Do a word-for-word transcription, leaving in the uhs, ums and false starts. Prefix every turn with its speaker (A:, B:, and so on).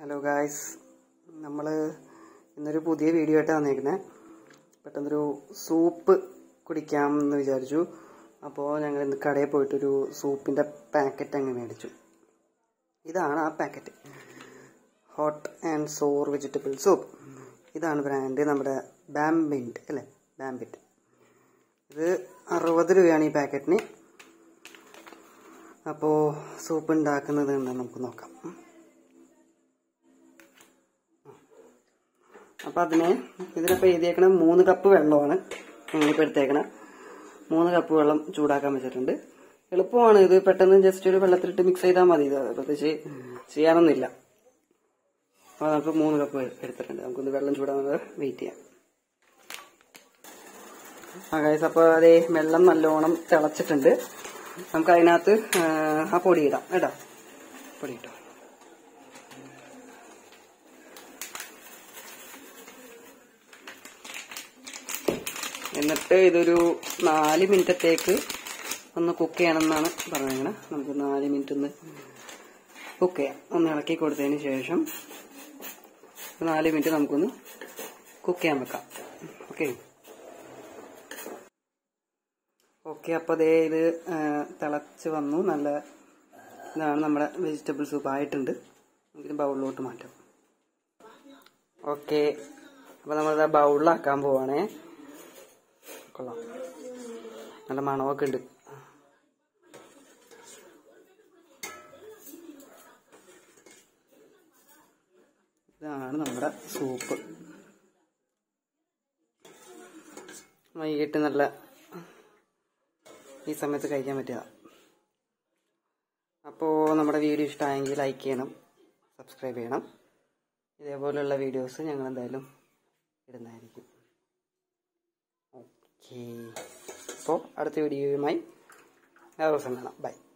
A: Hello guys, നമ്മൾ ഇന്നൊരു പുതിയ വീഡിയോ ആയിട്ട് വന്നേക്കുന്നത്. പെട്ടെന്നൊരു സൂപ്പ് കുടിക്കാമെന്ന് വിചാരിച്ചു. അപ്പോൾ ഞങ്ങൾ ഇന്ന് കടയിൽ പോയിട്ടൊരു സൂപ്പിൻ്റെ പാക്കറ്റ് അങ്ങ് മേടിച്ചു. ഇതാണ് ആ packet, hot and sour vegetable soup. ഇതാണ് ബ്രാൻഡ്, നമ്മുടെ ബാംബിറ്റ് അല്ലേ, ബാംബിറ്റ്. ഇത് അറുപത് രൂപയാണ് ഈ പാക്കറ്റിന്. അപ്പോൾ സൂപ്പ് ഉണ്ടാക്കുന്നത് എന്താ നമുക്ക് നോക്കാം. അപ്പോൾ അതിന് ഇതിനിപ്പോൾ എഴുതിയേക്കണ മൂന്ന് കപ്പ് വെള്ളമാണ് ഞങ്ങളിപ്പോൾ എടുത്തേക്കണം. മൂന്ന് കപ്പ് വെള്ളം ചൂടാക്കാൻ വെച്ചിട്ടുണ്ട്. എളുപ്പമാണ് ഇത്, പെട്ടെന്ന് ജസ്റ്റ് ഒരു വെള്ളത്തിലിട്ട് മിക്സ് ചെയ്താൽ മതി. ഇത് പ്രത്യേകിച്ച് ചെയ്യാനൊന്നുമില്ല. അപ്പോൾ നമുക്ക് മൂന്ന് കപ്പ് എടുത്തിട്ടുണ്ട്. നമുക്കൊന്ന് വെള്ളം ചൂടാകുന്നത് വെയിറ്റ് ചെയ്യാം. ആ ഗൈസ്, അപ്പോൾ അതേ വെള്ളം നല്ലോണം തിളച്ചിട്ടുണ്ട്. നമുക്ക് അതിനകത്ത് ആ പൊടി ഇടാം കേട്ടോ. പൊടി ഇട്ടോ. എന്നിട്ട് ഇതൊരു നാല് മിനിറ്റത്തേക്ക് ഒന്ന് കുക്ക് ചെയ്യണമെന്നാണ് പറഞ്ഞിരിക്കുന്നത്. നമുക്ക് നാല് മിനിറ്റ് ഒന്ന് കുക്ക് ചെയ്യാം. ഒന്ന് ഇളക്കി കൊടുത്തതിന് ശേഷം നാല് മിനിറ്റ് നമുക്കൊന്ന് കുക്ക് ചെയ്യാൻ വെക്കാം. ഓക്കെ ഓക്കെ അപ്പോൾ അതേ ഇത് തിളച്ച് വന്നു. നല്ല ഇതാണ് നമ്മുടെ വെജിറ്റബിൾ സൂപ്പ് ആയിട്ടുണ്ട്. നമുക്കിത് ബൗളിലോട്ട് മാറ്റാം. ഓക്കെ, അപ്പോൾ നമ്മളത് ബൗളിലാക്കാൻ പോവാണേ. കൊള്ളാം, നല്ല മണമൊക്കെ ഉണ്ട്. ഇതാണ് നമ്മുടെ സൂപ്പ്. വൈകിട്ട് നല്ല ഈ സമയത്ത് കഴിക്കാൻ പറ്റിയതാണ്. അപ്പോൾ നമ്മുടെ വീഡിയോ ഇഷ്ടമായെങ്കിൽ ലൈക്ക് ചെയ്യണം, സബ്സ്ക്രൈബ് ചെയ്യണം. ഇതേപോലെയുള്ള വീഡിയോസ് ഞങ്ങൾ എന്തായാലും ഇടുന്നതായിരിക്കും. ഓക്കെ, അപ്പോൾ അടുത്ത വീഡിയോയുമായി വേറെ ദിവസം കാണാം. ബൈ.